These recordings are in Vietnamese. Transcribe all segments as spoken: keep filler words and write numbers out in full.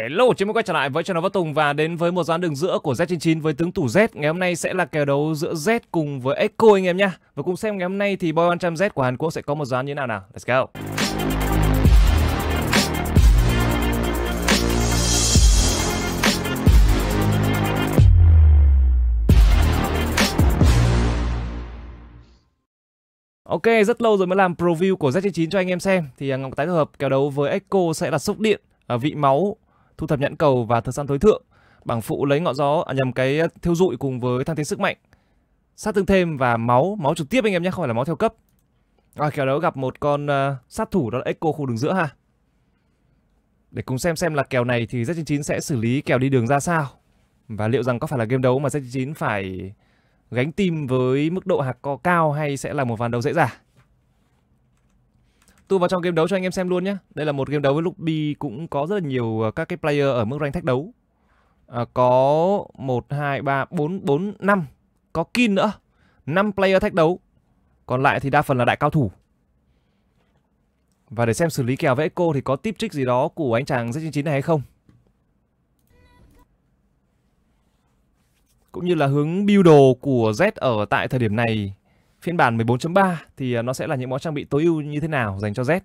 Hello, chào mừng quay trở lại với channel Võ Tùng và đến với một ván đường giữa của Z chín chín với tướng tủ Z. Ngày hôm nay sẽ là kèo đấu giữa Z cùng với Echo anh em nhá. Và cùng xem ngày hôm nay thì Boy một trăm Z của Hàn Quốc sẽ có một ván như thế nào nào. Let's go. Ok, rất lâu rồi mới làm preview của Z chín chín cho anh em xem. Thì Ngọc tái hợp kèo đấu với Echo sẽ là sốc điện, vị máu, thu thập nhẫn cầu và thời gian tối thượng. Bảng phụ lấy ngọn gió, à, nhầm cái thiêu dụi cùng với thăng tiến sức mạnh, sát thương thêm và máu, máu trực tiếp anh em nhé, không phải là máu theo cấp. Rồi kèo đấu gặp một con uh, sát thủ đó là Echo khu đường giữa ha. Để cùng xem xem là kèo này thì Z chín chín sẽ xử lý kèo đi đường ra sao. Và liệu rằng có phải là game đấu mà Z chín chín phải gánh team với mức độ hạc co cao hay sẽ là một ván đấu dễ dàng. Tu vào trong game đấu cho anh em xem luôn nhé. Đây là một game đấu với lobby cũng có rất là nhiều các cái player ở mức rank thách đấu. À, có một, hai, ba, bốn, bốn, năm. Có Kin nữa. năm player thách đấu. Còn lại thì đa phần là đại cao thủ. Và để xem xử lý kèo với Echo thì có tip trick gì đó của anh chàng Z chín chín này hay không. Cũng như là hướng build đồ của Z ở tại thời điểm này, phiên bản mười bốn chấm ba thì nó sẽ là những món trang bị tối ưu như thế nào dành cho Z.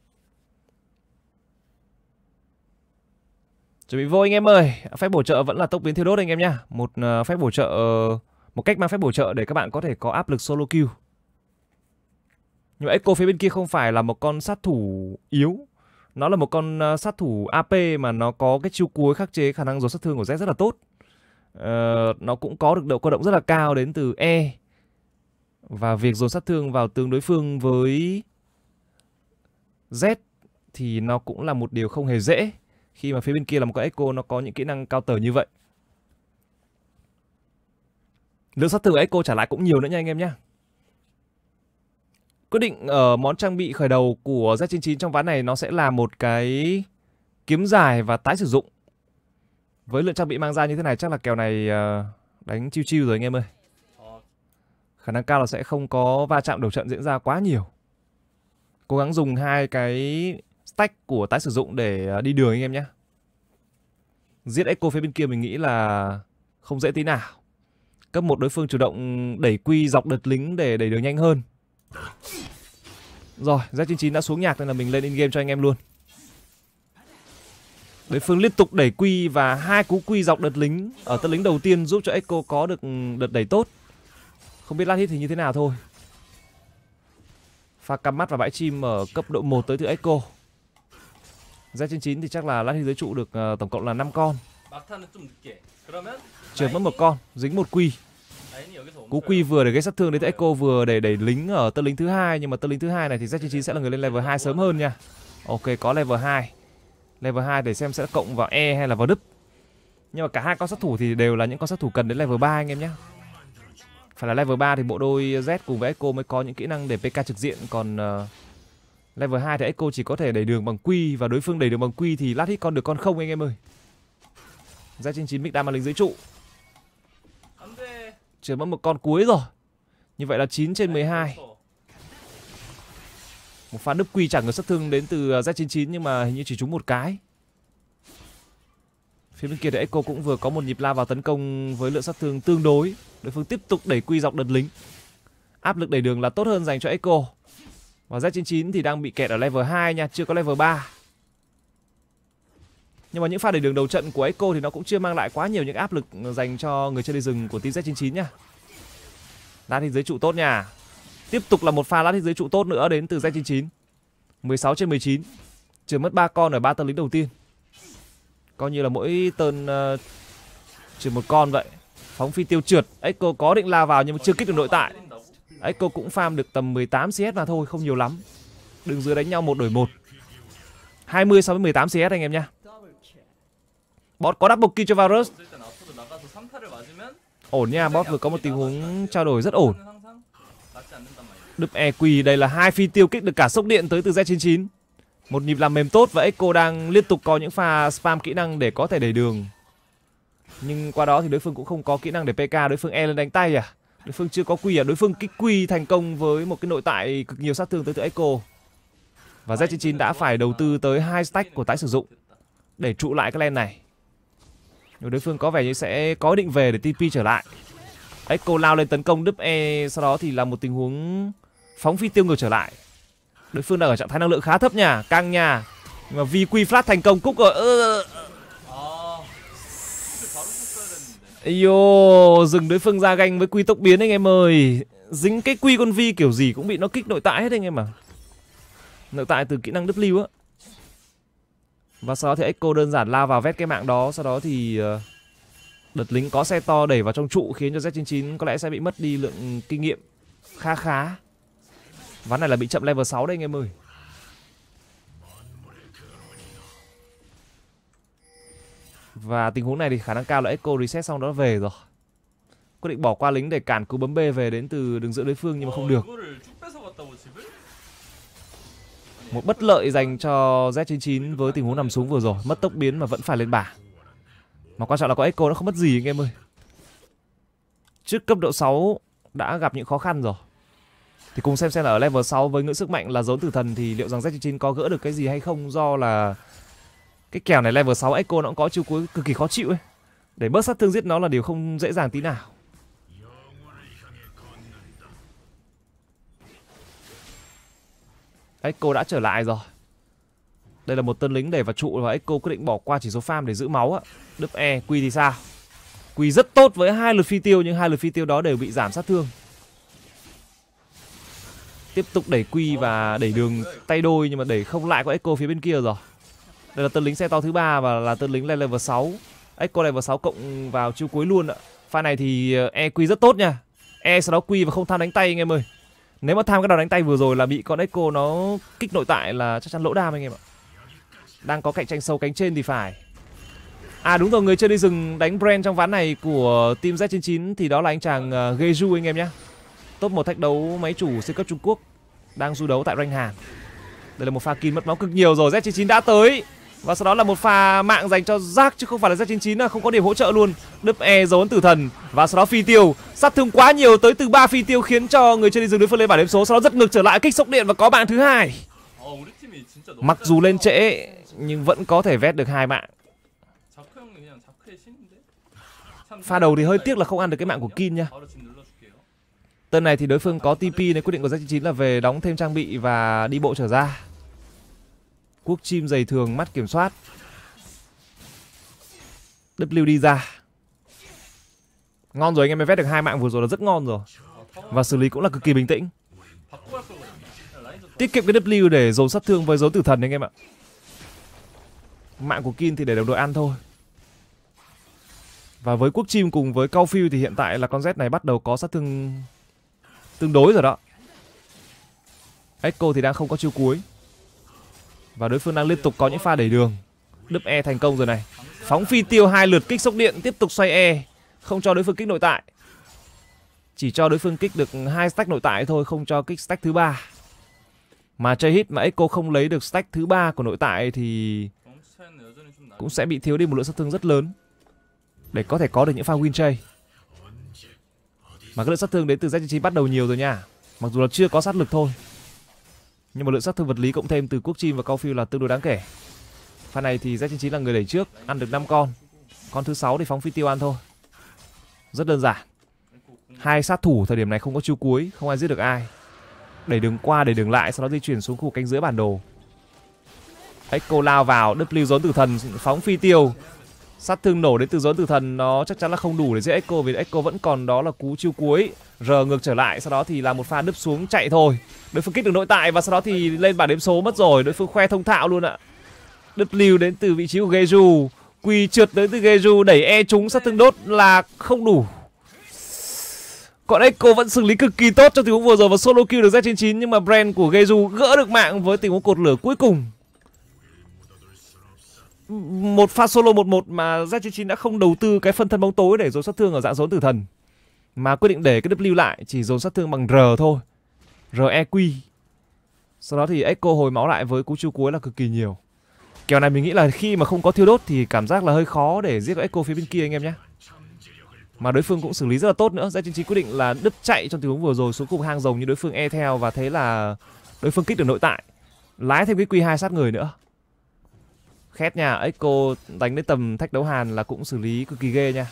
Chuẩn bị vô anh em ơi. Phép bổ trợ vẫn là tốc biến thiêu đốt anh em nhá. Một phép bổ trợ, một cách mang phép bổ trợ để các bạn có thể có áp lực solo kill. Nhưng mà Echo phía bên kia không phải là một con sát thủ yếu. Nó là một con sát thủ a pê mà nó có cái chiêu cuối khắc chế khả năng dồn sát thương của Z rất là tốt. Uh, nó cũng có được độ cơ động rất là cao đến từ E. Và việc dồn sát thương vào tướng đối phương với Z thì nó cũng là một điều không hề dễ, khi mà phía bên kia là một con Echo nó có những kỹ năng cao tờ như vậy. Lượng sát thương của Echo trả lại cũng nhiều nữa nha anh em nhé. Quyết định ở món trang bị khởi đầu của Z chín chín trong ván này nó sẽ là một cái kiếm dài và tái sử dụng. Với lượng trang bị mang ra như thế này chắc là kèo này đánh chiêu chiêu rồi anh em ơi. Khả năng cao là sẽ không có va chạm đầu trận diễn ra quá nhiều. Cố gắng dùng hai cái stack của tái sử dụng để đi đường anh em nhé. Giết Echo phía bên kia mình nghĩ là không dễ tí nào. Cấp một đối phương chủ động đẩy quy dọc đợt lính để đẩy đường nhanh hơn. Rồi, Z chín chín đã xuống nhạc nên là mình lên in game cho anh em luôn. Đối phương liên tục đẩy quy và hai cú quy dọc đợt lính ở tấn lính đầu tiên giúp cho Echo có được đợt đẩy tốt. Không biết lát hit thì như thế nào thôi. Pha cắm mắt và bãi chim ở cấp độ một tới từ Echo. Z chín chín thì chắc là lát hit giới trụ được uh, tổng cộng là năm con. Trượt mất một con, dính một quy. Cú quy vừa để gây sát thương đến từ Echo, vừa để đẩy lính ở tấn lính thứ hai. Nhưng mà tấn lính thứ hai này thì Z chín chín sẽ là người lên level hai sớm hơn nha. Ok, có level hai. Level hai để xem sẽ cộng vào E hay là vào đúp. Nhưng mà cả hai con sát thủ thì đều là những con sát thủ cần đến level ba anh em nhé. Phải là level ba thì bộ đôi Z cùng với Echo mới có những kỹ năng để pê ca trực diện. Còn uh, level hai thì Echo chỉ có thể đẩy đường bằng quy. Và đối phương đẩy đường bằng quy thì lát hit con được con không anh em ơi. Z chín chín mix đam mà lính dưới trụ. Chưa mất một con cuối rồi. Như vậy là chín trên mười hai. Một pha đúp quy chẳng có sát thương đến từ Z chín chín nhưng mà hình như chỉ trúng một cái. Phía bên kia thì Echo cũng vừa có một nhịp la vào tấn công với lượng sát thương tương đối. Đối phương tiếp tục đẩy quy dọc đợt lính. Áp lực đẩy đường là tốt hơn dành cho Echo. Và Z chín chín thì đang bị kẹt ở level hai nha, chưa có level ba. Nhưng mà những pha đẩy đường đầu trận của Echo thì nó cũng chưa mang lại quá nhiều những áp lực dành cho người chơi đi rừng của team Z chín chín nha. Lát hit dưới trụ tốt nha. Tiếp tục là một pha lát hit dưới trụ tốt nữa đến từ Z chín chín. mười sáu trên mười chín. Chưa mất ba con ở ba tơn lính đầu tiên. Coi như là mỗi tơn uh, trừ một con vậy. Phóng phi tiêu trượt. Echo có định la vào nhưng mà chưa kích được nội tại. Echo cũng farm được tầm mười tám xê ét mà thôi, không nhiều lắm. Đường dưới đánh nhau một đổi một. hai mươi so với mười tám xê ét anh em nha. Bot có double kill cho Varus. Ổn nha, bot vừa có một tình huống trao đổi rất ổn. Đúp e quỳ, đây là hai phi tiêu kích được cả sốc điện tới từ Z chín chín. Một nhịp làm mềm tốt và Echo đang liên tục có những pha spam kỹ năng để có thể đẩy đường. Nhưng qua đó thì đối phương cũng không có kỹ năng để pê ca, đối phương E lên đánh tay à? Đối phương chưa có quy à? Đối phương kích quy thành công với một cái nội tại cực nhiều sát thương tới từ Echo. Và Z chín chín đã phải đầu tư tới hai stack của tái sử dụng. để trụ lại cái lane này. Nhưng đối phương có vẻ như sẽ có ý định về để tê pê trở lại. Echo lao lên tấn công đúp E, sau đó thì là một tình huống phóng phi tiêu ngược trở lại. Đối phương đang ở trạng thái năng lượng khá thấp nha, căng nha. Nhưng mà vì quy flash thành công cúc rồi. Ừ. Yo, dừng đối phương ra ganh với quy tốc biến anh em ơi. Dính cái quy con Vi kiểu gì cũng bị nó kích nội tại hết anh em à. Nội tại từ kỹ năng W á. Và sau đó thì Echo đơn giản lao vào vét cái mạng đó. Sau đó thì uh, đợt lính có xe to đẩy vào trong trụ, khiến cho Z chín chín có lẽ sẽ bị mất đi lượng kinh nghiệm khá khá. Ván này là bị chậm level sáu đây anh em ơi. Và tình huống này thì khả năng cao là Echo reset xong đó về rồi. Quyết định bỏ qua lính để cản cú bấm B về đến từ đường giữa đối phương nhưng mà không được. Một bất lợi dành cho Z chín chín với tình huống nằm xuống vừa rồi. Mất tốc biến mà vẫn phải lên bảng. Mà quan trọng là có Echo nó không mất gì anh em ơi. Trước cấp độ sáu đã gặp những khó khăn rồi. Thì cùng xem xem là ở level sáu với ngưỡng sức mạnh là dấu tử thần thì liệu rằng Z chín chín có gỡ được cái gì hay không. Do là cái kèo này level sáu Echo nó cũng có chiêu cuối cực kỳ khó chịu ấy. Để bớt sát thương giết nó là điều không dễ dàng tí nào. Echo đã trở lại rồi. Đây là một tên lính để vào trụ và Echo quyết định bỏ qua chỉ số farm để giữ máu á. Đúp E, Quy thì sao? Quy rất tốt với hai lượt phi tiêu nhưng hai lượt phi tiêu đó đều bị giảm sát thương. Tiếp tục đẩy Quy và đẩy đường tay đôi nhưng mà đẩy không lại có Echo phía bên kia rồi. Đây là tên lính xe to thứ ba và là tên lính lên level sáu. Echo level sáu cộng vào chiêu cuối luôn ạ. Pha này thì E Quy rất tốt nha. E sau đó Quy và không tham đánh tay anh em ơi. Nếu mà tham cái đòn đánh tay vừa rồi là bị con Echo nó kích nội tại là chắc chắn lỗ đam anh em ạ. Đang có cạnh tranh sâu cánh trên thì phải. À đúng rồi, người chơi đi rừng đánh brand trong ván này của team Z chín chín thì đó là anh chàng uh, Geju anh em nhé. Top một thách đấu máy chủ siêu cấp Trung Quốc, đang du đấu tại rank Hàn. Đây là một pha kill mất máu cực nhiều rồi. Z chín chín đã tới. Và sau đó là một pha mạng dành cho Jack chứ không phải là Z chín chín, là không có điểm hỗ trợ luôn. Đúp E dấu ấn tử thần và sau đó phi tiêu, sát thương quá nhiều tới từ ba phi tiêu khiến cho người chơi đi rừng đối phương lên bảng điểm số. Sau đó rất ngược trở lại kích sốc điện và có mạng thứ hai. Mặc dù lên trễ nhưng vẫn có thể vét được hai mạng. Pha đầu thì hơi tiếc là không ăn được cái mạng của Kin nha. Tân này thì đối phương có tê pê nên quyết định của Z chín chín là về đóng thêm trang bị và đi bộ trở ra. Quốc chim dày thường, mắt kiểm soát. W đi ra. Ngon rồi anh em, mới vét được hai mạng vừa rồi là rất ngon rồi. Và xử lý cũng là cực kỳ bình tĩnh. Tiết kiệm cái W để dồn sát thương với dấu tử thần anh em ạ. Mạng của Kin thì để đồng đội ăn thôi. Và với quốc chim cùng với Caulfield thì hiện tại là con Z này bắt đầu có sát thương tương đối rồi đó. Echo thì đang không có chiêu cuối. Và đối phương đang liên tục có những pha đẩy đường. Đúp E thành công rồi này. Phóng phi tiêu hai lượt kích sốc điện, tiếp tục xoay E, không cho đối phương kích nội tại. Chỉ cho đối phương kích được hai stack nội tại thôi, không cho kích stack thứ ba. Mà chơi hit mà Echo không lấy được stack thứ ba của nội tại thì cũng sẽ bị thiếu đi một lượng sát thương rất lớn để có thể có được những pha win chơi. Mà cái lượng sát thương đến từ Z chín chín bắt đầu nhiều rồi nha. Mặc dù là chưa có sát lực thôi, nhưng mà lượng sát thương vật lý cộng thêm từ quốc chim và Caulfield là tương đối đáng kể. Pha này thì Z chín chín là người đẩy trước, ăn được năm con. Con thứ sáu thì phóng phi tiêu ăn thôi. Rất đơn giản. Hai sát thủ thời điểm này không có chiêu cuối, không ai giết được ai. Đẩy đường qua, đẩy đường lại, sau đó di chuyển xuống khu cánh dưới bản đồ. Echo lao vào, W dấu tử thần, phóng phi tiêu. Sát thương nổ đến từ dấu tử thần nó chắc chắn là không đủ để giết Echo, vì Echo vẫn còn đó là cú chiêu cuối. R ngược trở lại, sau đó thì là một pha đứt xuống chạy thôi. Đối phương kích được nội tại và sau đó thì lên bảng điểm số mất rồi. Đối phương khoe thông thạo luôn ạ. W đến từ vị trí của Geju. Quy trượt đến từ Geju, đẩy E trúng, sát thương đốt là không đủ. Còn Echo vẫn xử lý cực kỳ tốt trong tình huống vừa rồi và solo kill được Z chín chín, nhưng mà brand của Geju gỡ được mạng với tình huống cột lửa cuối cùng. Một pha solo một một mà Z chín chín đã không đầu tư cái phân thân bóng tối để dồn sát thương ở dạng dấu tử thần, mà quyết định để cái W lại, chỉ dồn sát thương bằng R thôi. R E Q. Sau đó thì Echo hồi máu lại với cú chiêu cuối là cực kỳ nhiều. Kèo này mình nghĩ là khi mà không có thiêu đốt thì cảm giác là hơi khó để giết Echo phía bên kia anh em nhé. Mà đối phương cũng xử lý rất là tốt nữa. Z chín chín quyết định là đứt chạy trong tình huống vừa rồi xuống cùng hang rồng, như đối phương e theo và thế là đối phương kích được nội tại, lái thêm cái Q hai sát người nữa, Khét nha, Echo đánh đến tầm thách đấu hàn là cũng xử lý cực kỳ ghê nha.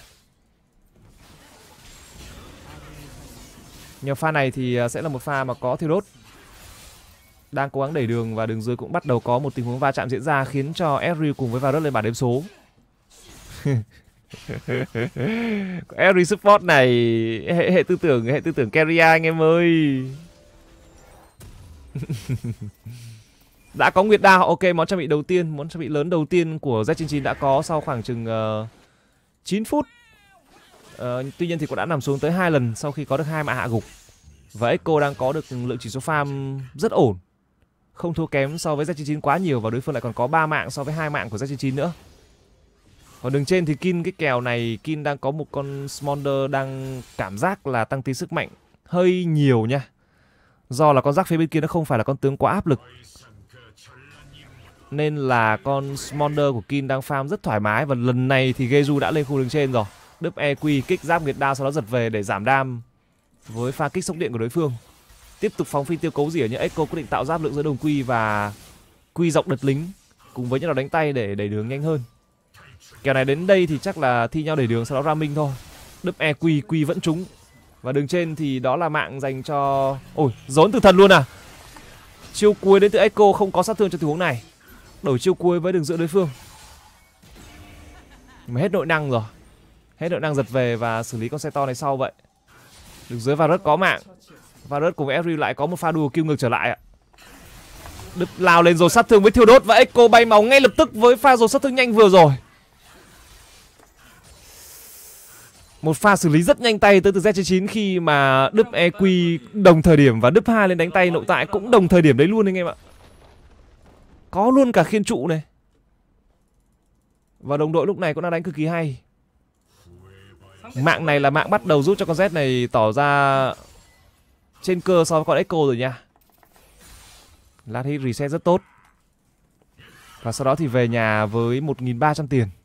Nhưng pha này thì sẽ là một pha mà có thiêu đốt. Đang cố gắng đẩy đường và đường dưới cũng bắt đầu có một tình huống va chạm diễn ra khiến cho Ezreal cùng với Varus lên bảng đếm số. Ezreal support này hệ, hệ tư tưởng hệ tư tưởng carry anh em ơi. Đã có Nguyệt Đao, ok, món trang bị đầu tiên, món trang bị lớn đầu tiên của Z chín chín đã có sau khoảng chừng uh, chín phút. Uh, tuy nhiên thì cũng đã nằm xuống tới hai lần sau khi có được hai mã hạ gục. Và Echo đang có được lượng chỉ số farm rất ổn, không thua kém so với Z chín chín quá nhiều, và đối phương lại còn có ba mạng so với hai mạng của Z chín chín nữa. Còn đường trên thì Kin, cái kèo này Kin đang có một con Smolder đang cảm giác là tăng tí sức mạnh hơi nhiều nha. Do là con rắc phía bên kia nó không phải là con tướng quá áp lực, nên là con Smolder của Kin đang farm rất thoải mái. Và lần này thì Geju đã lên khu đường trên rồi, đứp e quy, kích giáp Nguyệt Đao, sau đó giật về để giảm đam với pha kích sốc điện của đối phương. Tiếp tục phóng phi tiêu cấu rỉa, nhưng Echo quyết định tạo giáp lượng giữa đồng quy và quy dọc đợt lính cùng với những đòn đánh tay để đẩy đường nhanh hơn. Kèo này đến đây thì chắc là thi nhau đẩy đường, sau đó ra minh thôi. Đứp e quy, quy vẫn trúng. Và đường trên thì đó là mạng dành cho... Ôi, rốn tử thần luôn à. Chiêu cuối đến từ Echo không có sát thương trong tình huống này. Đổi chiêu cuối với đường giữa đối phương. Nhưng mà hết nội năng rồi. Hết nội năng giật về và xử lý con xe to này sau vậy. Đường dưới Varus có mạng. Varus cùng với Ezreal lại có một pha đùa kêu ngược trở lại ạ. Đứp lao lên rồi sát thương với thiêu đốt, và Echo bay máu ngay lập tức với pha rồi sát thương nhanh vừa rồi. Một pha xử lý rất nhanh tay tới từ Z chín chín khi mà đứp e quy đồng thời điểm và đứp hai lên đánh tay nội tại cũng đồng thời điểm đấy luôn anh em ạ. Có luôn cả khiên trụ này. Và đồng đội lúc này cũng đang đánh cực kỳ hay. Mạng này là mạng bắt đầu giúp cho con Z này tỏ ra trên cơ so với con Echo rồi nha. Lát hit reset rất tốt. Và sau đó thì về nhà với một nghìn ba trăm tiền.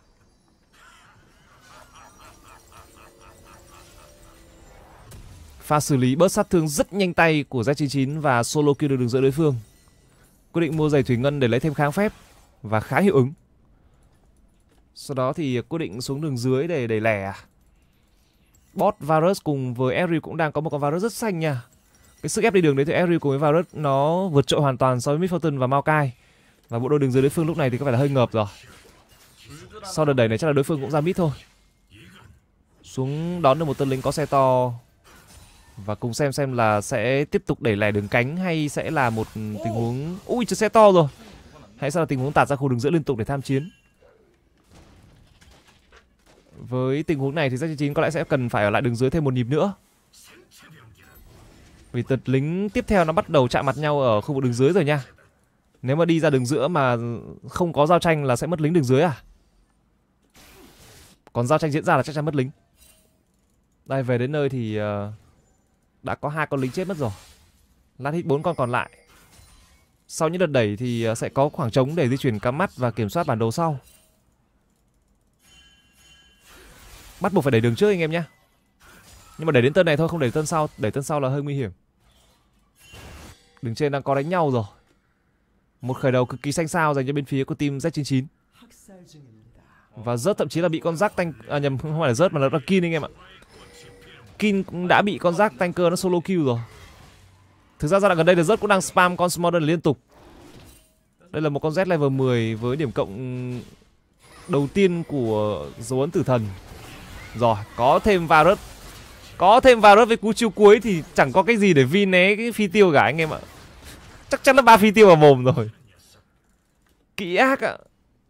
Pha xử lý bớt sát thương rất nhanh tay của Z chín chín và solo kill được đường giữa đối phương. Quyết định mua giày thủy ngân để lấy thêm kháng phép và khá hiệu ứng. Sau đó thì quyết định xuống đường dưới để đẩy lẻ. Bot Varus cùng với Ezreal cũng đang có một con Varus rất xanh nha. Cái sức ép đi đường đấy thì Ezreal cùng với Varus nó vượt trội hoàn toàn so với Mid Fountain và Maokai. Và bộ đôi đường dưới đối phương lúc này thì có vẻ là hơi ngợp rồi. Sau đợt đẩy này chắc là đối phương cũng ra mid thôi. Xuống đón được một tên lính có xe to. Và cùng xem xem là sẽ tiếp tục đẩy lẻ đường cánh hay sẽ là một tình huống... Ui, chiếc xe to rồi. Hay sẽ là tình huống tạt ra khu đường giữa liên tục để tham chiến. Với tình huống này thì Z chín chín có lẽ sẽ cần phải ở lại đường dưới thêm một nhịp nữa. Vì tật lính tiếp theo nó bắt đầu chạm mặt nhau ở khu vực đường dưới rồi nha. Nếu mà đi ra đường giữa mà không có giao tranh là sẽ mất lính đường dưới à? Còn giao tranh diễn ra là chắc chắn mất lính. Đây, về đến nơi thì uh, đã có hai con lính chết mất rồi. Lát hit bốn con còn lại. Sau những đợt đẩy thì sẽ có khoảng trống để di chuyển cắm mắt và kiểm soát bản đồ sau. Bắt buộc phải đẩy đường trước anh em nhé. Nhưng mà đẩy đến tân này thôi, không đẩy tân sau. Đẩy tân sau là hơi nguy hiểm. Đường trên đang có đánh nhau rồi. Một khởi đầu cực kỳ xanh xao dành cho bên phía của team Z chín chín. Và rớt thậm chí là bị con rác tanh... À nhầm, không phải là rớt mà là Kin anh em ạ. Kin cũng đã bị con rác tanker nó solo kill rồi. Thực ra giai đoạn gần đây là rớt cũng đang spam con Smolder liên tục. Đây là một con Z level mười với điểm cộng đầu tiên của dấu ấn tử thần. Rồi, có thêm Varus. Có thêm Varus với cú chiêu cuối thì chẳng có cái gì để vi né cái phi tiêu cả anh em ạ. Chắc chắn là ba phi tiêu vào mồm rồi. Kỹ ác ạ.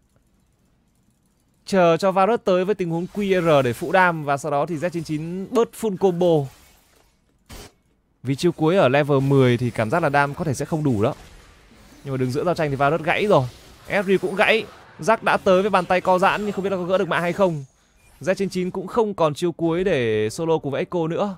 Chờ cho Varus tới với tình huống quy rờ để phụ đam. Và sau đó thì Z chín chín bớt full combo. Vì chiêu cuối ở level mười thì cảm giác là đam có thể sẽ không đủ đó. Nhưng mà đường giữa giao tranh thì Varus gãy rồi. Ezreal cũng gãy. Jack đã tới với bàn tay co giãn nhưng không biết là có gỡ được mạng hay không. Z chín chín cũng không còn chiêu cuối để solo cùng với Echo nữa.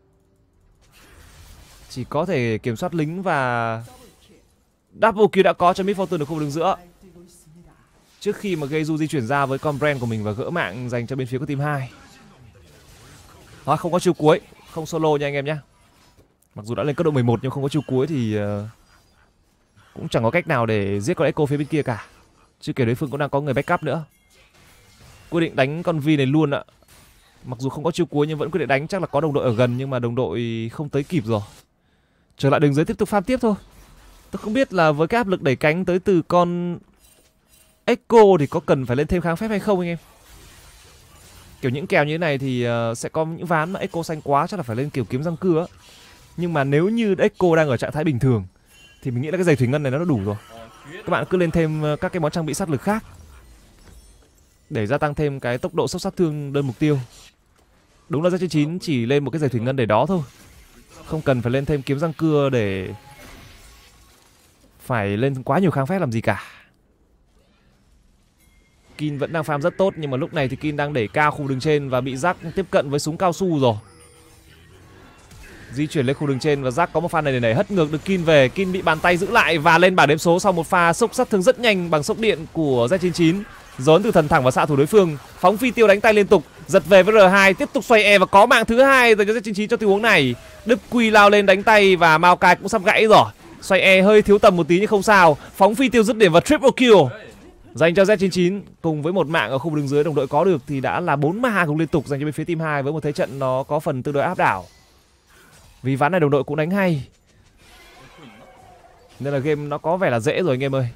Chỉ có thể kiểm soát lính và double kill đã có cho Mid Fountain ở khu vực đường giữa. Trước khi mà Geju di chuyển ra với con Brand của mình và gỡ mạng dành cho bên phía của team hai. Đó, không có chiêu cuối, không solo nha anh em nhé. Mặc dù đã lên cấp độ mười một nhưng không có chiêu cuối thì uh, cũng chẳng có cách nào để giết con Echo phía bên kia cả. Chứ kể đối phương cũng đang có người backup nữa. Quyết định đánh con Vi này luôn ạ. Mặc dù không có chiêu cuối nhưng vẫn quyết định đánh, chắc là có đồng đội ở gần nhưng mà đồng đội không tới kịp rồi. Trở lại đường dưới tiếp tục farm tiếp thôi. Tôi không biết là với cái áp lực đẩy cánh tới từ con Echo thì có cần phải lên thêm kháng phép hay không anh em. Kiểu những kèo như thế này thì uh, sẽ có những ván mà Echo xanh quá chắc là phải lên kiểu kiếm răng cưa á. Nhưng mà nếu như Echo đang ở trạng thái bình thường thì mình nghĩ là cái giày thủy ngân này nó đã đủ rồi. Các bạn cứ lên thêm các cái món trang bị sát lực khác để gia tăng thêm cái tốc độ sốc sát thương đơn mục tiêu. Đúng là Z chín chín chỉ lên một cái giày thủy ngân để đó thôi. Không cần phải lên thêm kiếm răng cưa để phải lên quá nhiều kháng phép làm gì cả. Kin vẫn đang farm rất tốt nhưng mà lúc này thì Kin đang đẩy cao khu đường trên và bị Jack tiếp cận với súng cao su rồi. Di chuyển lên khu đường trên và Jack có một pha này để đẩy hất ngược được Kin về. Kin bị bàn tay giữ lại và lên bảng đếm số sau một pha sốc sát thương rất nhanh bằng sốc điện của Z chín chín. Dón từ thần thẳng vào xạ thủ đối phương, phóng phi tiêu đánh tay liên tục, giật về với R hai, tiếp tục xoay E và có mạng thứ hai dành cho Z chín chín cho tình huống này. Đức Quy lao lên đánh tay và Mao Cai cũng sắp gãy rồi. Xoay E hơi thiếu tầm một tí nhưng không sao. Phóng phi tiêu dứt điểm và triple kill dành cho Z chín chín. Cùng với một mạng ở khu đường dưới đồng đội có được thì đã là bốn ma cùng liên tục dành cho bên phía team hai với một thế trận nó có phần tương đối áp đảo. Vì ván này đồng đội cũng đánh hay nên là game nó có vẻ là dễ rồi anh em ơi.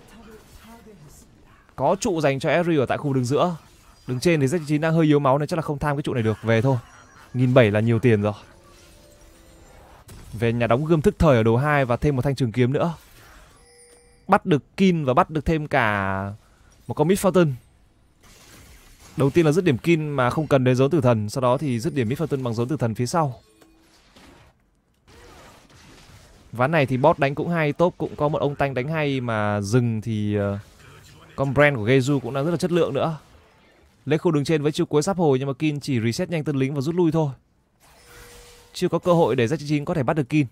Có trụ dành cho Ezreal ở tại khu đường giữa. Đường trên thì Z chín chín đang hơi yếu máu nên chắc là không tham cái trụ này được. Về thôi, nghìn bảy trăm là nhiều tiền rồi. Về nhà đóng gươm thức thời ở đồ hai và thêm một thanh trường kiếm nữa. Bắt được Kin và bắt được thêm cả một con Mid Fountain. Đầu tiên là dứt điểm Kin mà không cần đến dấu tử thần, sau đó thì dứt điểm Mid Fountain bằng dấu tử thần phía sau. Ván này thì bot đánh cũng hay, top cũng có một ông tanh đánh hay, mà rừng thì uh, con brand của Geju cũng đang rất là chất lượng nữa. Lên khu đường trên với chiêu cuối sắp hồi nhưng mà Kin chỉ reset nhanh tân lính và rút lui thôi. Chưa có cơ hội để Z chín chín có thể bắt được Kin.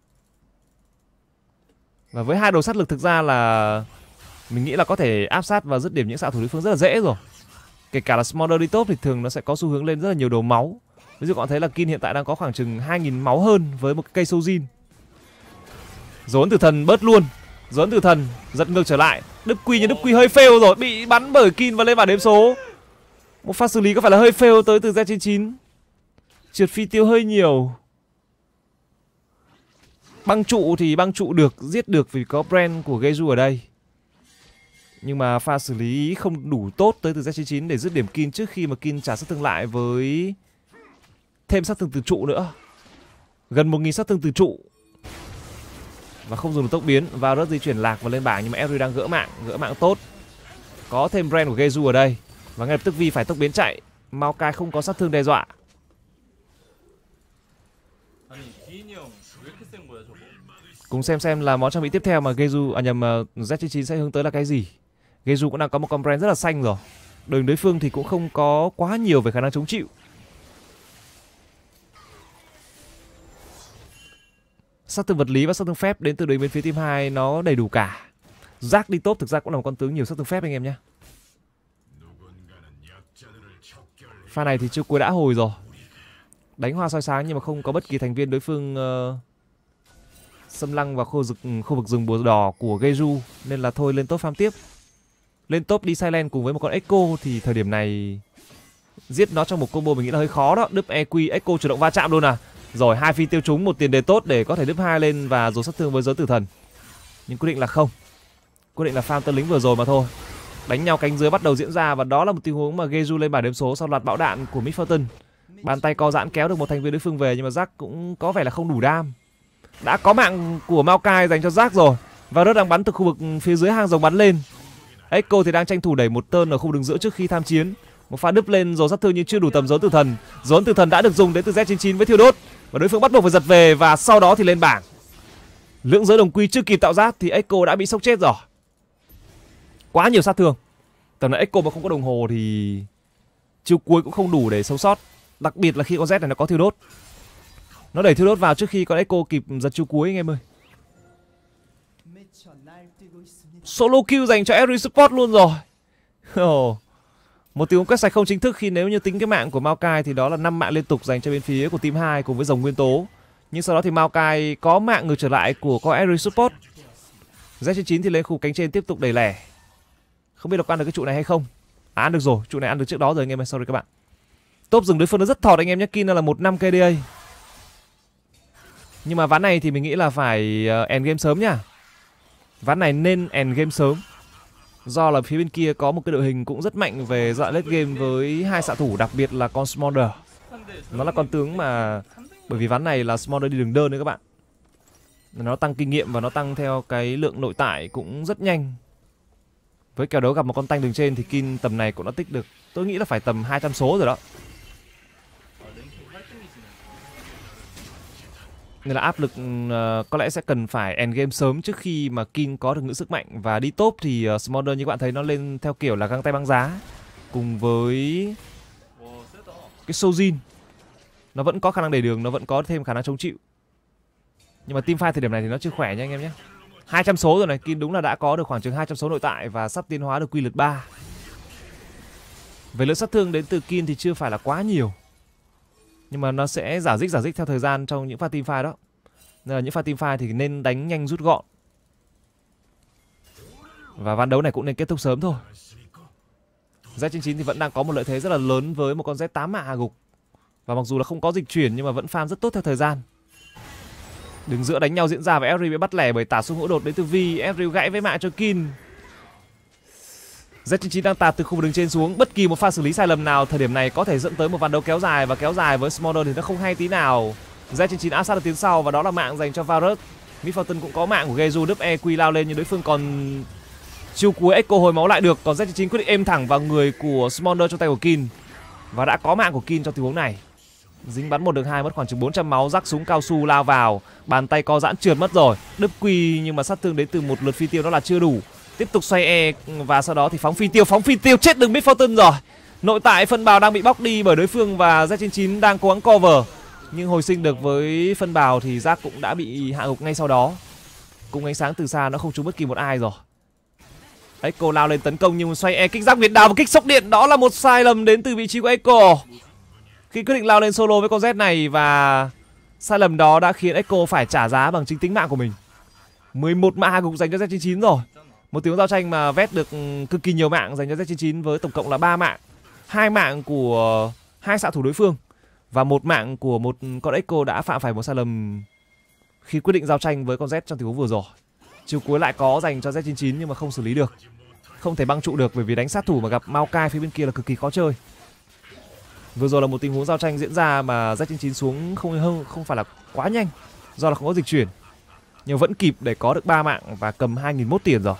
Và với hai đồ sát lực thực ra là mình nghĩ là có thể áp sát và dứt điểm những xạ thủ đối phương rất là dễ rồi. Kể cả là Smolder đi top thì thường nó sẽ có xu hướng lên rất là nhiều đồ máu. Ví dụ các bạn thấy là Kin hiện tại đang có khoảng chừng hai nghìn máu hơn với một cây Sojin. Dốn tử thần bớt luôn. Dốn tử thần giật ngược trở lại. Đức Quy nhưng Đức Quy hơi fail rồi, bị bắn bởi Kin và lên bảng đếm số. Một pha xử lý có phải là hơi fail tới từ Z chín chín. Trượt phi tiêu hơi nhiều. Băng trụ thì băng trụ được, giết được vì có brand của Geju ở đây. Nhưng mà pha xử lý không đủ tốt tới từ Z chín chín để dứt điểm Kin trước khi mà Kin trả sát thương lại với thêm sát thương từ trụ nữa. Gần một nghìn sát thương từ trụ. Và không dùng được tốc biến. Và rất di chuyển lạc và lên bảng nhưng mà Ezreal đang gỡ mạng, gỡ mạng tốt. Có thêm brand của Geju ở đây. Và ngay lập tức Vi phải tốc biến chạy. Maokai không có sát thương đe dọa. Cùng xem xem là món trang bị tiếp theo mà Geju, à nhầm, Z chín chín sẽ hướng tới là cái gì. Geju cũng đang có một con brand rất là xanh rồi. Đường đối phương thì cũng không có quá nhiều về khả năng chống chịu. Sát thương vật lý và sát thương phép đến từ đường bên phía team hai nó đầy đủ cả. Jack đi top thực ra cũng là một con tướng nhiều sát thương phép anh em nhé. Pha này thì chưa cuối đã hồi rồi. Đánh hoa soi sáng nhưng mà không có bất kỳ thành viên đối phương uh, xâm lăng vào khu vực, khu vực rừng bùa đỏ của Geju. Nên là thôi lên top farm tiếp. Lên top đi Silent cùng với một con Echo thì thời điểm này giết nó trong một combo mình nghĩ là hơi khó đó. Đứt e quy, Echo chủ động va chạm luôn à. Rồi hai phi tiêu trúng, một tiền đề tốt để có thể đứt hai lên và dồn sát thương với dấu tử thần. Nhưng quyết định là không. Quyết định là farm tân lính vừa rồi mà thôi. Đánh nhau cánh dưới bắt đầu diễn ra và đó là một tình huống mà Geju lên bảng đếm số sau loạt bão đạn của Mid Fountain. Bàn tay co giãn kéo được một thành viên đối phương về nhưng mà Jack cũng có vẻ là không đủ đam. Đã có mạng của Maokai dành cho Jack rồi. Và rất đang bắn từ khu vực phía dưới hang rồng bắn lên. Echo thì đang tranh thủ đẩy một turn ở khu đường giữa trước khi tham chiến. Một pha đứt lên dồn sát thương nhưng chưa đủ tầm dốn tử thần. Dốn tử thần đã được dùng đến từ Z chín chín với thiêu đốt. Và đối phương bắt buộc phải giật về và sau đó thì lên bảng. Lưỡng giới đồng quy chưa kịp tạo giáp thì Echo đã bị sốc chết rồi. Quá nhiều sát thương. Tầm là Echo mà không có đồng hồ thì chiêu cuối cũng không đủ để sống sót. Đặc biệt là khi con Z này nó có thiêu đốt. Nó đẩy thiêu đốt vào trước khi con Echo kịp giật chiêu cuối anh em ơi. Solo kill dành cho Ezreal support luôn rồi. Oh. Một tiếng quét sạch không chính thức khi nếu như tính cái mạng của Maokai thì đó là năm mạng liên tục dành cho bên phía của team hai cùng với dòng nguyên tố. Nhưng sau đó thì Maokai có mạng ngược trở lại của con Ezreal support. Z chín chín thì lên khu cánh trên tiếp tục đẩy lẻ. Không biết là có ăn được cái trụ này hay không. À, ăn được rồi, trụ này ăn được trước đó rồi anh em ơi, sorry các bạn. Top rừng đối phương nó rất thọt anh em nhé, Kin là một năm ca đê a. Nhưng mà ván này thì mình nghĩ là phải uh, end game sớm nhá. Ván này nên end game sớm. Do là phía bên kia có một cái đội hình cũng rất mạnh về dọa late game với hai xạ thủ, đặc biệt là con Smolder. Nó là con tướng mà bởi vì ván này là Smolder đi đường đơn đấy các bạn. Nó tăng kinh nghiệm và nó tăng theo cái lượng nội tại cũng rất nhanh. Với kèo đấu gặp một con tanh đường trên thì Kin tầm này cũng đã tích được, tôi nghĩ là phải tầm hai trăm số rồi đó. Nên là áp lực uh, có lẽ sẽ cần phải end game sớm trước khi mà Kin có được ngữ sức mạnh. Và đi top thì uh, Smolder như các bạn thấy nó lên theo kiểu là găng tay băng giá. Cùng với cái Sojin, nó vẫn có khả năng đẩy đường, nó vẫn có thêm khả năng chống chịu. Nhưng mà teamfight thời điểm này thì nó chưa khỏe nha anh em nhé. hai trăm số rồi này, Kin đúng là đã có được khoảng chừng hai trăm số nội tại và sắp tiến hóa được quy lượt ba. Về lượng sát thương đến từ Kin thì chưa phải là quá nhiều, nhưng mà nó sẽ giả dích giả dích theo thời gian trong những pha teamfight đó. Nên là những pha teamfight thì nên đánh nhanh rút gọn. Và ván đấu này cũng nên kết thúc sớm thôi. Z chín chín thì vẫn đang có một lợi thế rất là lớn với một con Z tám mạ hạ gục. Và mặc dù là không có dịch chuyển nhưng mà vẫn farm rất tốt theo thời gian. Đứng giữa đánh nhau diễn ra và Ezreal bị bắt lẻ bởi tả xung hỗn độn đến từ Vi. Ezreal gãy với mạng cho Kin. Z chín chín đang tạt từ khu vực đường trên xuống. Bất kỳ một pha xử lý sai lầm nào thời điểm này có thể dẫn tới một ván đấu kéo dài. Và kéo dài với Smolder thì nó không hay tí nào. Z chín chín áp sát được tiến sau và đó là mạng dành cho Varus. Mid Fountain cũng có mạng của Geju, đúp e quy lao lên nhưng đối phương còn chiêu cuối Echo hồi máu lại được. Còn Z chín chín quyết định êm thẳng vào người của Smolder trong tay của Kin. Và đã có mạng của Kin trong tình huống này. Dính bắn một đường hai mất khoảng chừng bốn trăm máu, rắc súng cao su lao vào, bàn tay co giãn trượt mất rồi. Đứt quy nhưng mà sát thương đến từ một lượt phi tiêu đó là chưa đủ. Tiếp tục xoay E và sau đó thì phóng phi tiêu, phóng phi tiêu chết đường Mid Fountain rồi. Nội tại phân bào đang bị bóc đi bởi đối phương và Z chín chín đang cố gắng cover. Nhưng hồi sinh được với phân bào thì Jack cũng đã bị hạ gục ngay sau đó. Cùng ánh sáng từ xa nó không trúng bất kỳ một ai rồi. Echo lao lên tấn công nhưng xoay E kích giác Việt Đào và kích sốc điện, đó là một sai lầm đến từ vị trí của Echo. Khi quyết định lao lên solo với con Z này và sai lầm đó đã khiến Echo phải trả giá bằng chính tính mạng của mình. mười một mạng hạ gục dành cho Z chín chín rồi. Một tiếng giao tranh mà vét được cực kỳ nhiều mạng dành cho Z chín chín với tổng cộng là ba mạng. Hai mạng của hai xạ thủ đối phương và một mạng của một con Echo đã phạm phải một sai lầm khi quyết định giao tranh với con Z trong tình huống vừa rồi. Chiều cuối lại có dành cho Z chín chín nhưng mà không xử lý được. Không thể băng trụ được bởi vì đánh sát thủ mà gặp Maokai phía bên kia là cực kỳ khó chơi. Vừa rồi là một tình huống giao tranh diễn ra mà Z chín chín xuống không không phải là quá nhanh do là không có dịch chuyển. Nhưng vẫn kịp để có được ba mạng và cầm hai nghìn mốt tiền rồi.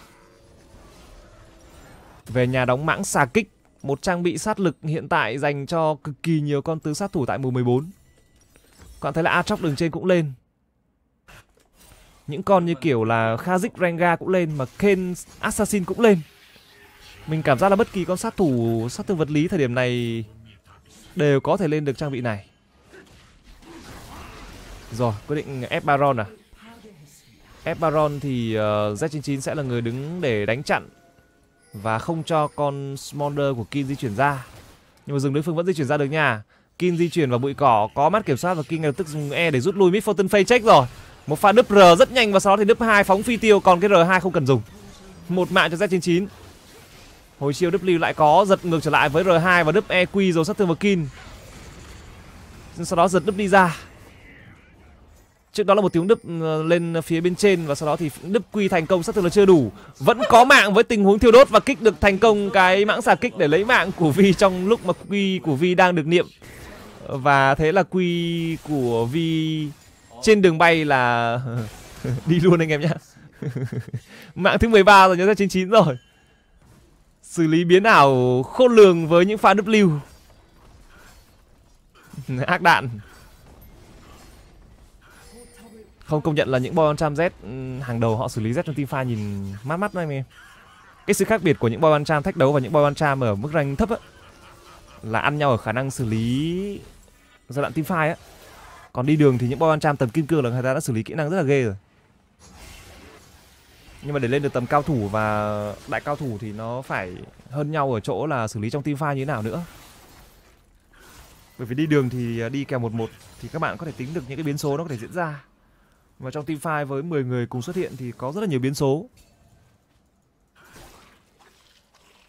Về nhà đóng mãng xà kích, một trang bị sát lực hiện tại dành cho cực kỳ nhiều con tứ sát thủ tại mùa mười bốn. Các bạn thấy là Aatrox đường trên cũng lên. Những con như kiểu là Kha'Zix Rengar cũng lên, mà Kayn Assassin cũng lên. Mình cảm giác là bất kỳ con sát thủ sát thương vật lý thời điểm này đều có thể lên được trang bị này. Rồi, quyết định ép Baron à? Ép Baron thì uh, Z chín chín sẽ là người đứng để đánh chặn và không cho con Smolder của Kin di chuyển ra. Nhưng mà rừng đối phương vẫn di chuyển ra được nha. Kin di chuyển vào bụi cỏ, có mắt kiểm soát và Kin ngay lập tức dùng E để rút lui. Mid Fountain phase check rồi. Một pha đúp R rất nhanh và sau đó thì đúp hai phóng phi tiêu, còn cái R hai không cần dùng. Một mạng cho Z chín chín. Hồi chiêu W lại có, giật ngược trở lại với R hai và đúp E Q rồi sát thương vào Kin. Sau đó giật đúp đi ra. Trước đó là một tiếng đúp lên phía bên trên và sau đó thì đúp Q thành công, sát thương là chưa đủ. Vẫn có mạng với tình huống thiêu đốt và kích được thành công cái mãng xà kích để lấy mạng của Vi trong lúc mà Q của Vi đang được niệm. Và thế là Q của Vi trên đường bay là đi luôn anh em nhá. Mạng thứ mười ba rồi nhớ ra chín chín rồi. Xử lý biến ảo khôn lường với những pha W. Ác đạn. Không, công nhận là những boy one trăm Z hàng đầu họ xử lý Z trong teamfight nhìn mát mắt đó anh em. Cái sự khác biệt của những boy one trăm thách đấu và những boy one trăm ở mức rank thấp á là ăn nhau ở khả năng xử lý giai đoạn teamfight á. Còn đi đường thì những boy one trăm tầm kim cương là người ta đã xử lý kỹ năng rất là ghê rồi. Nhưng mà để lên được tầm cao thủ và đại cao thủ thì nó phải hơn nhau ở chỗ là xử lý trong teamfight như thế nào nữa. Bởi vì đi đường thì đi kèo một một thì các bạn có thể tính được những cái biến số nó có thể diễn ra. Và trong teamfight với mười người cùng xuất hiện thì có rất là nhiều biến số.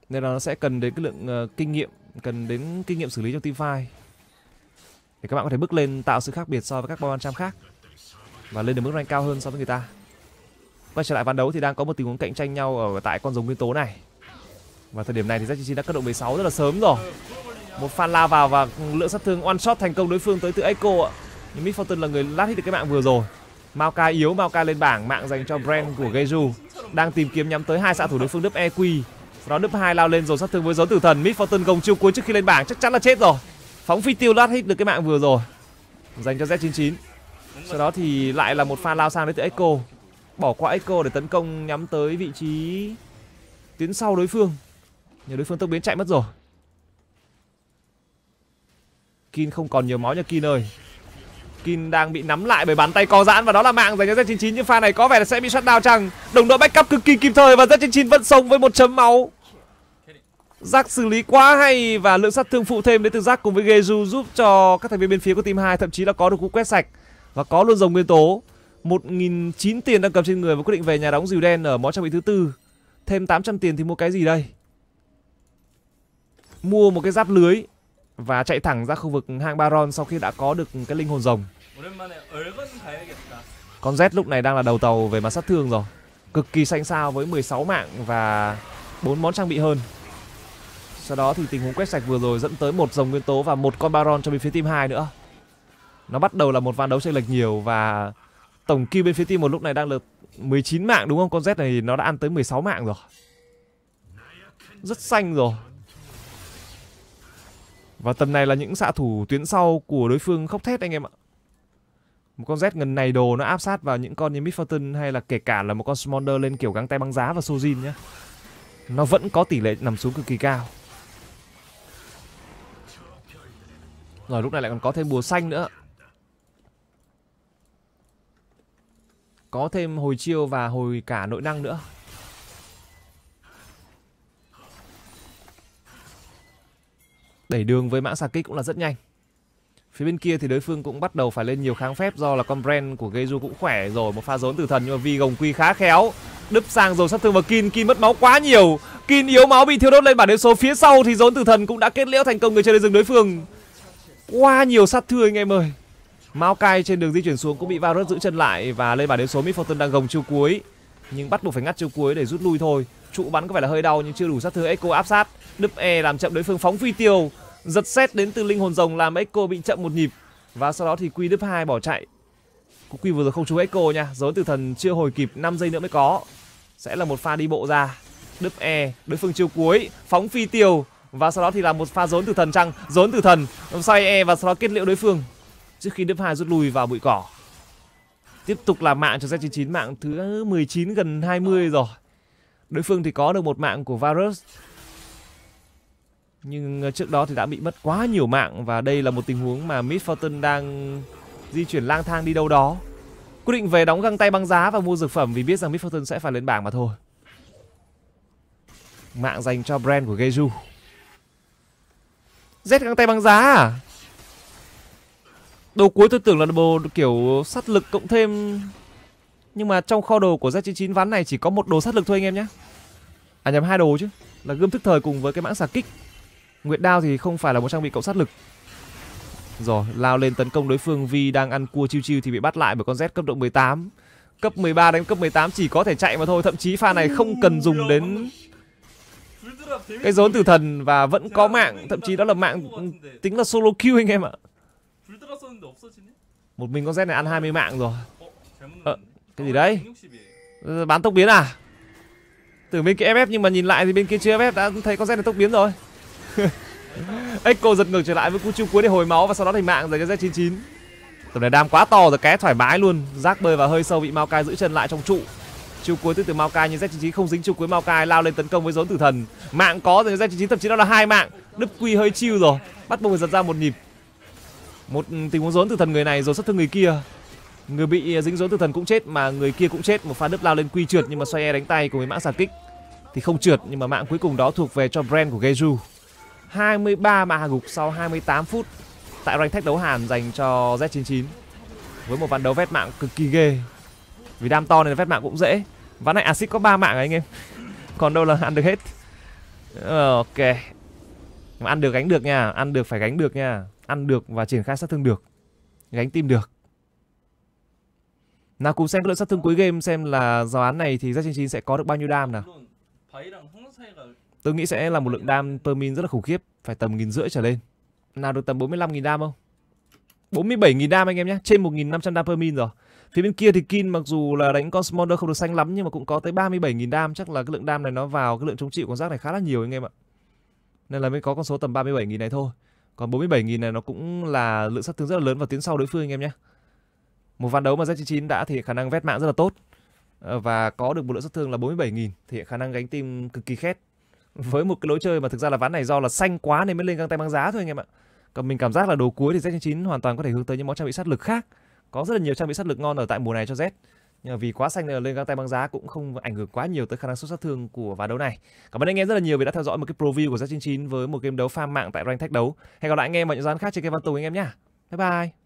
Nên là nó sẽ cần đến cái lượng uh, kinh nghiệm, cần đến kinh nghiệm xử lý trong teamfight để các bạn có thể bước lên tạo sự khác biệt so với các boss champ khác và lên được mức rank cao hơn so với người ta. Quay trở lại ván đấu thì đang có một tình huống cạnh tranh nhau ở tại con rồng nguyên tố này. Và thời điểm này thì Z chín chín đã cấp độ mười sáu rất là sớm rồi. Một phan lao vào và lượng sát thương one shot thành công đối phương tới từ Echo ạ. Nhưng Miss Fortune là người lát hit được cái mạng vừa rồi. Maokai yếu, Maokai lên bảng, mạng dành cho Brand của Geju. Đang tìm kiếm nhắm tới hai xạ thủ đối phương đúp E Q. Sau đó đúp hai lao lên rồi sát thương với dấu tử thần. Miss Fortune gồng chiêu cuối trước khi lên bảng chắc chắn là chết rồi. Phóng phi tiêu lát hit được cái mạng vừa rồi dành cho Z chín chín. Sau đó thì lại là một pha lao sang đến từ Echo. Bỏ qua Echo để tấn công nhắm tới vị trí tuyến sau đối phương. Nhưng đối phương tốc biến chạy mất rồi. Kin không còn nhiều máu nha Kin ơi. Kin đang bị nắm lại bởi bàn tay co giãn và đó là mạng dành cho Z chín chín, nhưng pha này có vẻ là sẽ bị shutdown chăng. Đồng đội backup cực kỳ kịp thời và Z chín chín vẫn sống với một chấm máu. Jack xử lý quá hay và lượng sát thương phụ thêm đến từ Jack cùng với Geju giúp cho các thành viên bên phía của team hai thậm chí là có được cú quét sạch và có luôn rồng nguyên tố. một nghìn chín trăm tiền đang cầm trên người và quyết định về nhà đóng dìu đen ở món trang bị thứ tư. Thêm tám trăm tiền thì mua cái gì đây? Mua một cái giáp lưới và chạy thẳng ra khu vực hang Baron sau khi đã có được cái linh hồn rồng. Con Z lúc này đang là đầu tàu về mặt sát thương rồi. Cực kỳ xanh xao với mười sáu mạng và bốn món trang bị hơn. Sau đó thì tình huống quét sạch vừa rồi dẫn tới một rồng nguyên tố và một con Baron cho bên phía team hai nữa. Nó bắt đầu là một ván đấu chênh lệch nhiều và tổng kill bên phía team một lúc này đang là mười chín mạng đúng không? Con Z này nó đã ăn tới mười sáu mạng rồi. Rất xanh rồi. Và tầm này là những xạ thủ tuyến sau của đối phương khóc thét anh em ạ. Một con Z ngần này đồ nó áp sát vào những con như Miss Fortune hay là kể cả là một con Smolder lên kiểu găng tay băng giá và Sojin nhá. Nó vẫn có tỷ lệ nằm xuống cực kỳ cao. Rồi lúc này lại còn có thêm bùa xanh nữa. Có thêm hồi chiêu và hồi cả nội năng nữa. Đẩy đường với mãng xà kích cũng là rất nhanh. Phía bên kia thì đối phương cũng bắt đầu phải lên nhiều kháng phép do là con Brand của Geju cũng khỏe rồi. Một pha rốn tử thần nhưng mà vì gồng quy khá khéo. Đứp sang rồi sát thương vào Kin. Kin mất máu quá nhiều. Kin yếu máu bị thiêu đốt lên bảng điểm số. Phía sau thì rốn tử thần cũng đã kết liễu thành công người chơi lên rừng đối phương. Quá nhiều sát thương anh em ơi. Maokai trên đường di chuyển xuống cũng bị Varus giữ chân lại và lên bảng điểm số. Miss Fortune đang gồng chiêu cuối nhưng bắt buộc phải ngắt chiêu cuối để rút lui thôi. Trụ bắn có vẻ là hơi đau nhưng chưa đủ sát thương. Echo áp sát. Đứp E làm chậm đối phương phóng phi tiêu. Giật xét đến từ linh hồn rồng làm Echo bị chậm một nhịp. Và sau đó thì Quy đứp hai bỏ chạy. Cú Quy vừa rồi không trúng Echo nha. Rốn tử thần chưa hồi kịp, năm giây nữa mới có. Sẽ là một pha đi bộ ra. Đứp E, đối phương chiêu cuối, phóng phi tiêu. Và sau đó thì là một pha rốn tử thần chăng. Rốn tử thần, xoay E và sau đó kết liễu đối phương trước khi đứp hai rút lui vào bụi cỏ. Tiếp tục là mạng cho Z chín chín, mạng thứ mười chín gần hai mươi rồi. Đối phương thì có được một mạng của Varus. Nhưng trước đó thì đã bị mất quá nhiều mạng. Và đây là một tình huống mà Miss Fortune đang di chuyển lang thang đi đâu đó. Quyết định về đóng găng tay băng giá và mua dược phẩm vì biết rằng Miss Fortune sẽ phải lên bảng mà thôi. Mạng dành cho Brand của Geju. Z găng tay băng giá à? Đồ cuối tôi tưởng là đồ kiểu sát lực cộng thêm. Nhưng mà trong kho đồ của Z chín chín ván này chỉ có một đồ sát lực thôi anh em nhé. À nhầm, hai đồ chứ. Là gươm thức thời cùng với cái mãng xà kích. Nguyệt đao thì không phải là một trang bị cộng sát lực. Rồi, lao lên tấn công đối phương. Vi đang ăn cua chiêu chiêu thì bị bắt lại bởi con Z cấp độ mười tám. Cấp mười ba đến cấp mười tám chỉ có thể chạy mà thôi. Thậm chí pha này không cần dùng đến cái rốn tử thần và vẫn có mạng. Thậm chí đó là mạng tính là solo kill anh em ạ. Một mình con Z này ăn hai mươi mạng rồi. Ờ, cái gì đấy? Bán tốc biến à? Tưởng bên kia ép ép nhưng mà nhìn lại thì bên kia chưa ép ép đã thấy con Z này tốc biến rồi. Echo giật ngược trở lại với cú chiêu cuối để hồi máu và sau đó thì mạng dành cho Z chín chín. Tầm này đam quá to rồi, ké thoải mái luôn. Jack bơi vào hơi sâu bị Maokai giữ chân lại trong trụ. Chiêu cuối từ từ Maokai nhưng Z chín chín không dính chiêu cuối. Maokai lao lên tấn công với rốn tử thần. Mạng có rồi, Z chín chín thậm chí đó là hai mạng. Đứp Quy hơi chill rồi, bắt buộc phải giật ra một nhịp. Một tình huống rốn tử thần người này rồi sát thương người kia. Người bị dính rốn tử thần cũng chết mà người kia cũng chết. Một pha đứp lao lên Quy trượt nhưng mà xoay E đánh tay cùng với mãng xà kích thì không trượt, nhưng mà mạng cuối cùng đó thuộc về cho Brand của Geju. hai mươi ba mạng hạ gục sau hai mươi tám phút tại rank thách đấu hàn dành cho Z chín chín. Với một ván đấu vét mạng cực kỳ ghê. Vì đam to nên vét mạng cũng dễ. Ván này Acid có ba mạng à anh em. Còn đâu là ăn được hết. Ờ, ok. Mà ăn được gánh được nha, ăn được phải gánh được nha, ăn được và triển khai sát thương được, gánh team được. Nào cùng xem cái lượng sát thương cuối game xem là giáo án này thì Z chín chín sẽ có được bao nhiêu đam nào. Tôi nghĩ sẽ là một lượng đam per min rất là khủng khiếp, phải tầm nghìn rưỡi trở lên. Nào được tầm bốn mươi lăm nghìn đam không? bốn mươi bảy nghìn đam anh em nhé, trên một nghìn năm trăm đam per min rồi. Phía bên kia thì Kin mặc dù là đánh con Smolder không được xanh lắm nhưng mà cũng có tới ba mươi bảy nghìn đam, chắc là cái lượng đam này nó vào cái lượng chống chịu con rác này khá là nhiều anh em ạ. Nên là mới có con số tầm ba mươi bảy nghìn này thôi. Còn bốn mươi bảy nghìn này nó cũng là lượng sát thương rất là lớn vào tuyến sau đối phương anh em nhé. Một ván đấu mà Z chín chín đã thể hiện khả năng vét mạng rất là tốt và có được một lượng sát thương là bốn mươi bảy nghìn, thể hiện khả năng gánh team cực kỳ khét. Với một cái lối chơi mà thực ra là ván này do là xanh quá nên mới lên găng tay băng giá thôi anh em ạ. Còn mình cảm giác là đồ cuối thì Z chín chín hoàn toàn có thể hướng tới những món trang bị sát lực khác. Có rất là nhiều trang bị sát lực ngon ở tại mùa này cho Z. Nhưng mà vì quá xanh nên lên găng tay băng giá cũng không ảnh hưởng quá nhiều tới khả năng xuất sát thương của ván đấu này. Cảm ơn anh em rất là nhiều vì đã theo dõi một cái preview của Z chín chín với một game đấu farm mạng tại rank thách đấu. Hẹn gặp lại anh em vào những ván khác trên kênh Văn Tùng anh em nhé. Bye bye.